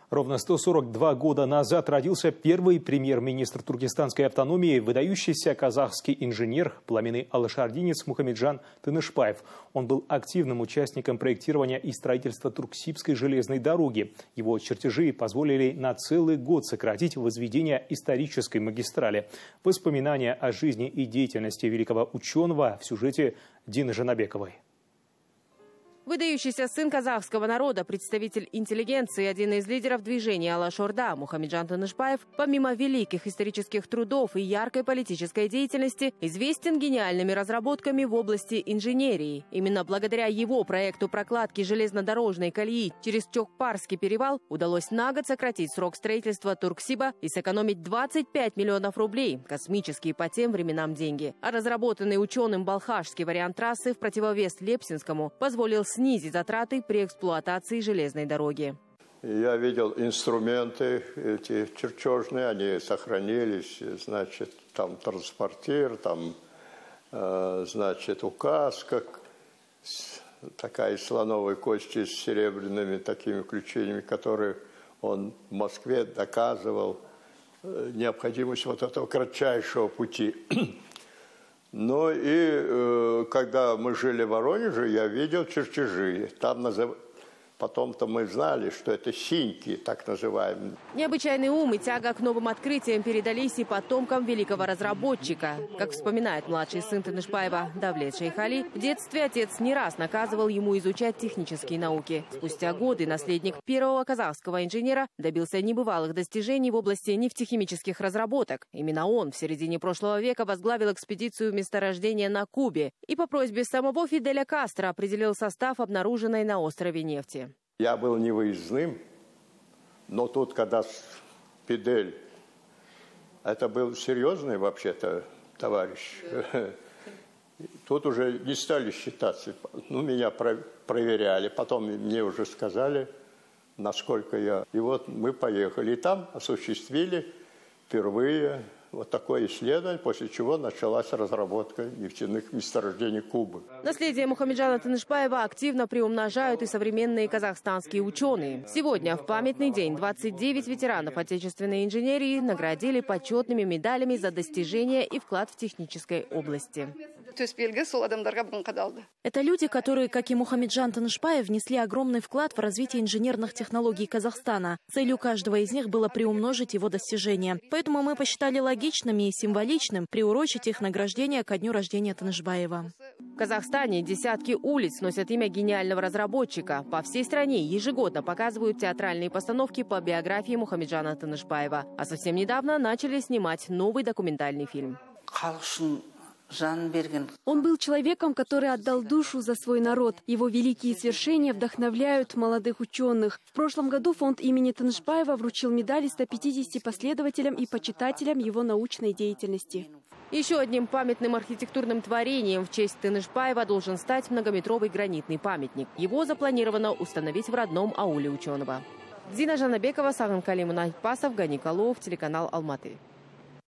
Ровно 142 года назад родился первый премьер-министр туркестанской автономии, выдающийся казахский инженер, пламенный алашардинец Мухамеджан Тынышпаев. Он был активным участником проектирования и строительства Турксибской железной дороги. Его чертежи позволили на целый год сократить возведение исторической магистрали. Воспоминания о жизни и деятельности великого ученого в сюжете Дины Жанабековой. Выдающийся сын казахского народа, представитель интеллигенции, один из лидеров движения Алаш-Орда Мухамеджан Тынышпаев, помимо великих исторических трудов и яркой политической деятельности, известен гениальными разработками в области инженерии. Именно благодаря его проекту прокладки железнодорожной колеи через Чокпарский перевал удалось на год сократить срок строительства Турксиба и сэкономить 25 миллионов рублей – космические по тем временам деньги. А разработанный ученым балхашский вариант трассы в противовес Лепсинскому позволил снизить затраты при эксплуатации железной дороги. Я видел инструменты эти чертежные, они сохранились, значит, там транспортир, там, значит, указка, такая из слоновой кости с серебряными такими ключениями, которые он в Москве доказывал необходимость вот этого кратчайшего пути. Ну и когда мы жили в Воронеже, я видел чертежи. Там потом-то мы знали, что это синьки, так называемые. Необычайный ум и тяга к новым открытиям передались и потомкам великого разработчика. Как вспоминает младший сын Тынышпаева Давлет Шейхали, в детстве отец не раз наказывал ему изучать технические науки. Спустя годы наследник первого казахского инженера добился небывалых достижений в области нефтехимических разработок. Именно он в середине прошлого века возглавил экспедицию в месторождение на Кубе и по просьбе самого Фиделя Кастро определил состав обнаруженной на острове нефти. Я был невыездным, но тут, когда Фидель, это был серьезный вообще-то товарищ, тут уже не стали считаться. Ну, меня проверяли, потом мне уже сказали, насколько я. И вот мы поехали, и там осуществили впервые вот такое исследование, после чего началась разработка нефтяных месторождений Кубы. Наследие Мухамеджана Тынышпаева активно приумножают и современные казахстанские ученые. Сегодня, в памятный день, 29 ветеранов отечественной инженерии наградили почетными медалями за достижения и вклад в технической области. Это люди, которые, как и Мухамеджан Тынышпаев, внесли огромный вклад в развитие инженерных технологий Казахстана. Целью каждого из них было приумножить его достижения. Поэтому мы посчитали логичным и символичным приурочить их награждение ко дню рождения Тынышпаева. В Казахстане десятки улиц носят имя гениального разработчика. По всей стране ежегодно показывают театральные постановки по биографии Мухамеджана Тынышпаева. А совсем недавно начали снимать новый документальный фильм. Он был человеком, который отдал душу за свой народ. Его великие свершения вдохновляют молодых ученых. В прошлом году фонд имени Тынышпаева вручил медали 150 последователям и почитателям его научной деятельности. Еще одним памятным архитектурным творением в честь Тынышпаева должен стать многометровый гранитный памятник. Его запланировано установить в родном ауле ученого. Дина Жанабекова, Саган Калимун Айпасов, Гани Калов, телеканал Алматы.